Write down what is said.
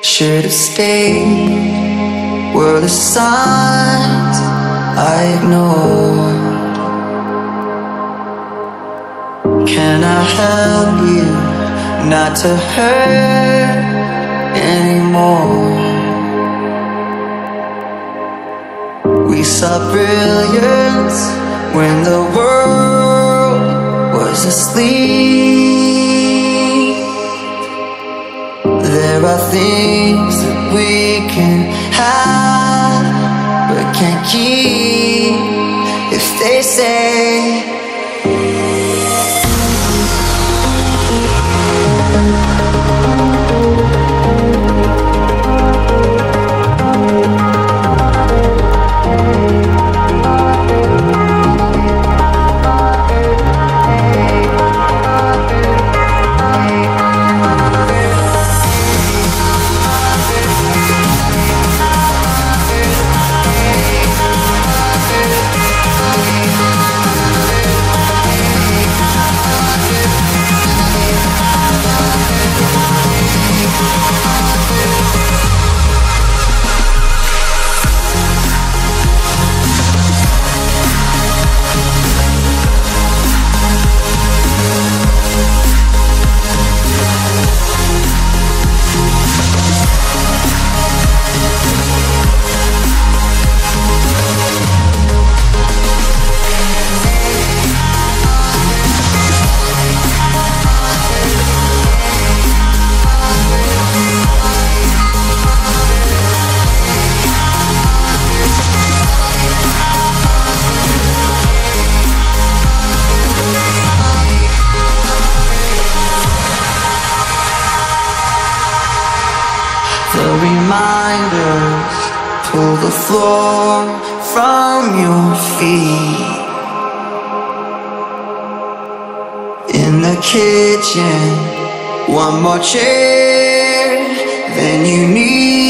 Should have stayed, were the signs I ignored. Can I help you not to hurt anymore? We saw brilliance when the world was asleep. There are things that we can have but can't keep if they say the reminders pull the floor from your feet. In the kitchen, one more chair than you need.